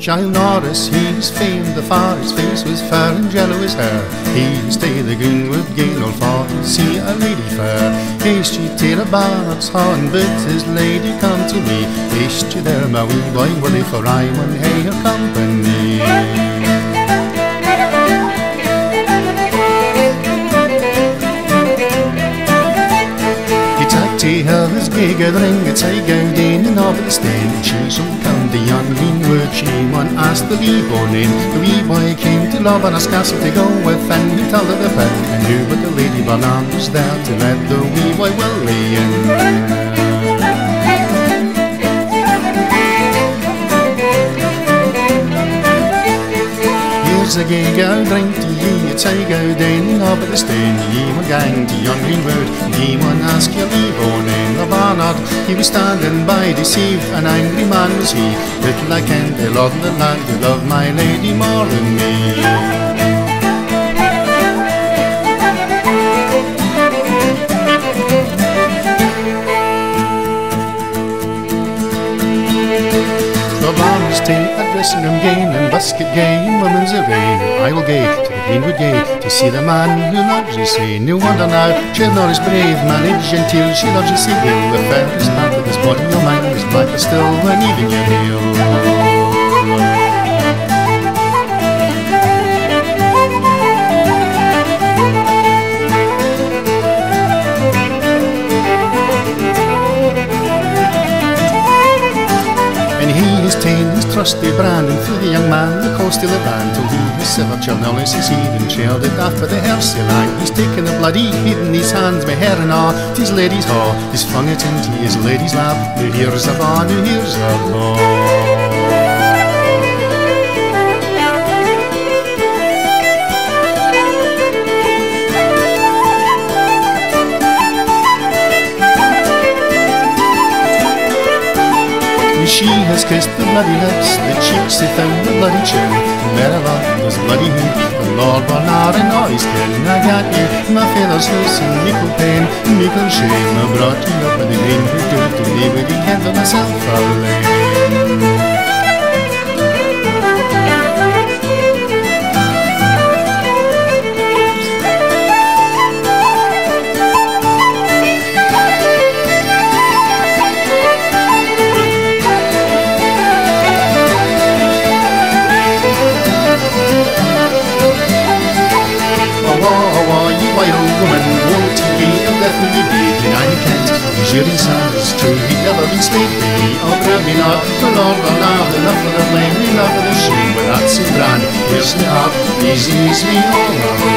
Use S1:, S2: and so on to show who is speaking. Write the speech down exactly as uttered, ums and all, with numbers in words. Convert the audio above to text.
S1: Giles Norris, he's famed afar, his face was fair and yellow his hair. He stay the Greenwood Gale all for to see a lady fair. Haste ye to the Barnard's horn, bid his lady come to me. Haste ye there, my wee boy, Willie, for I won't hae your company. She held his gig at the ring, it's a gown and over the stand. She shall come the young Greenwood, she won ask the wee boy name. The wee boy came to love on his castle to go with, and he told her the fact, and knew but the Lady Barnard was there to let the wee boy Willie in. Here's a gay girl, drink to ye, it's a go down over the stone. Ye were gang to young Greenwood, ye won ask your leave on in the Barnard. He was standing by deceived, an angry man was he. Little I kent the Lord and the land who loved my lady more than me. Dressing room gay and basket gay and women's array. I will gay to the Greenwood gay to see the man who loves you say. No wonder now, Giles Norris brave, managed genteel, she loves you see ill. The fairest part of this body your mind is blacker still than even your heel. His trusty brand, and through the young man the coast still ran till he his severed Giles Norris his heed and shared it after the hersey line. He's taken the bloody head in his hands, my hair and all, his lady's haw, he's flung it into his lady's lap. Who hears a bond, who hears a law. She has kissed the bloody lips, the cheeks they found the bloody chin. Thereabout was bloody heat, the Lord Barnard and all his kin. I got you, my feathers loose and meikle pain, meikle shame. I brought you up in the Greenwood good to leave with you can't for myself alone. Shooting stars, true, he'd never been sleepy. Oh, grab me not, the Lord Barnard, enough of the blame, enough of the shame. But that's it, brand, here's me up, easy, easy, all right.